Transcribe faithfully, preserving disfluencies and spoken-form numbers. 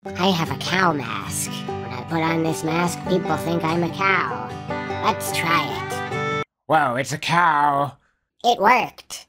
I have a cow mask. When I put on this mask, people think I'm a cow. Let's try it. Whoa, it's a cow. It worked.